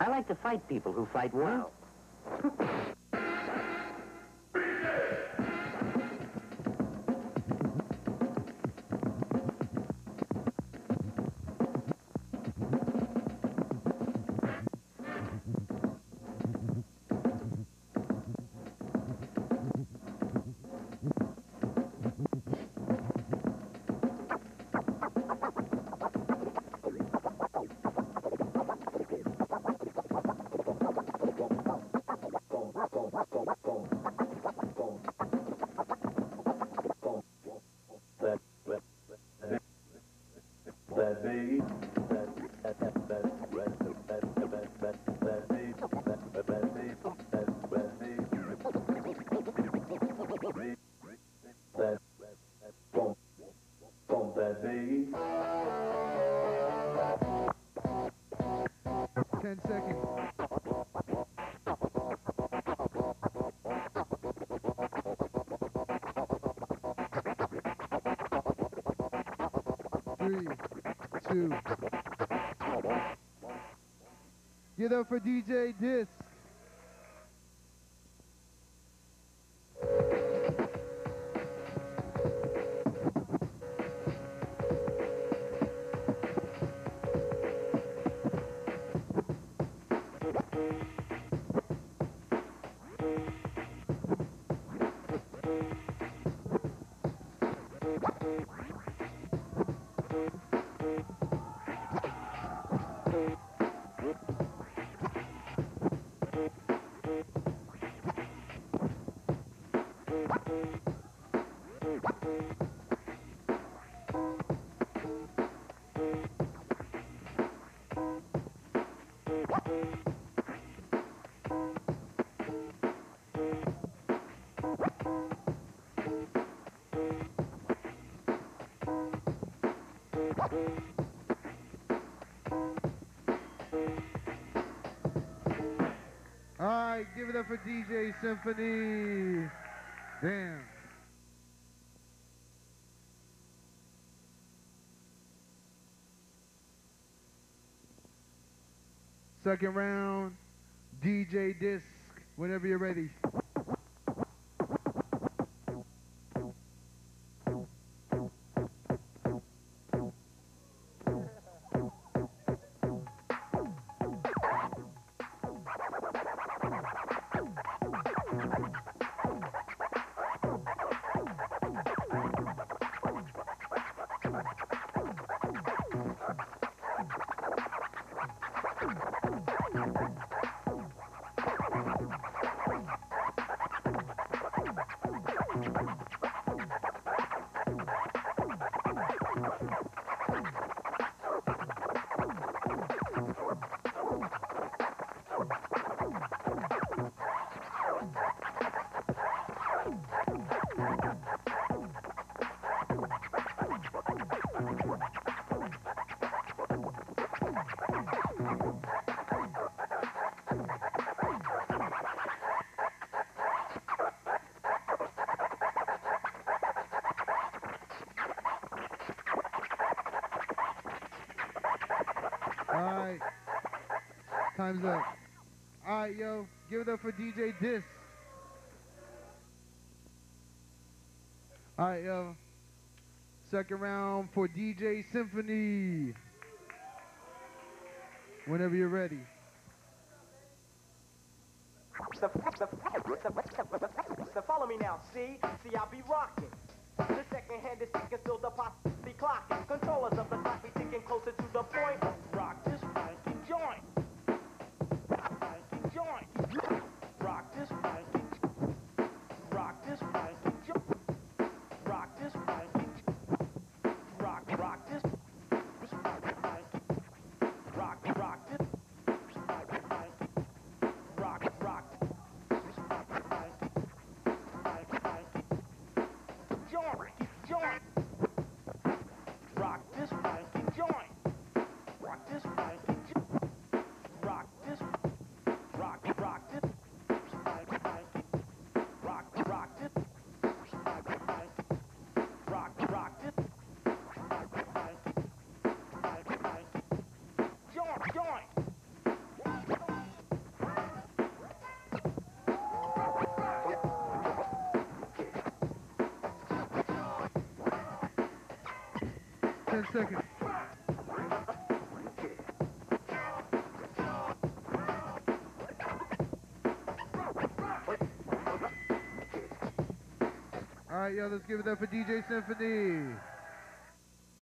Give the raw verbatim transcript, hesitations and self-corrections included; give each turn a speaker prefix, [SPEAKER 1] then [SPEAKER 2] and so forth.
[SPEAKER 1] I like to fight people who fight well.
[SPEAKER 2] Ten seconds. Three, two. Get up for D J Disc. All right, give it up for D J Symphony. Damn. Second round, D J Disc, whenever you're ready. Alright. Time's up. Alright, yo. Give it up for D J Disc. Alright, yo. Second round for D J Symphony. Whenever you're ready.
[SPEAKER 3] So, so, so follow me now, see? See, I'll be rocking. The second hand is ticking, still the pot be clocking. Controllers of the clock be ticking closer to the point. Rock this funky joint. Funky joint. Rock this funky. Rock this funky joint. Rock this funky. Rock, rock this. Rock, rock this. Rock, rock. Joint, joint.
[SPEAKER 2] ten seconds. All right, yo, let's give it up for D J Symphony.